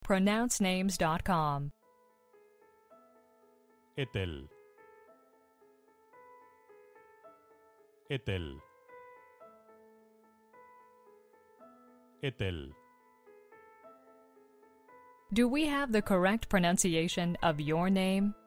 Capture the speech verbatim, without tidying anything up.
pronounce names dot com. Etel. Etel. Etel. Do we have the correct pronunciation of your name?